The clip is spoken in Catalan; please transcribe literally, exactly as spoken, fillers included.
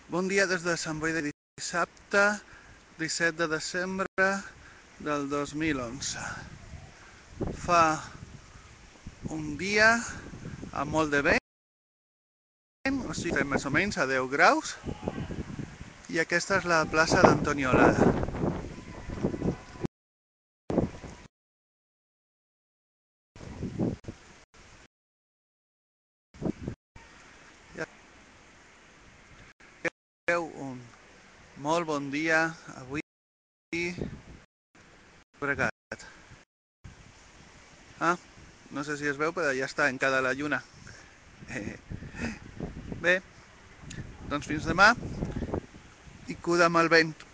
Bon dia des de Sant Boi de dissabte, disset de desembre del dos mil onze. Fa un dia amb molt de vent, o sigui, més o menys a deu graus, i aquesta és la plaça d'Antoniolada. Ja veu un molt bon dia avui Bregat. Ah, no sé si es veu, però ja està en cada la lluna. Eh, bé, doncs fins demà i cura amb el vent.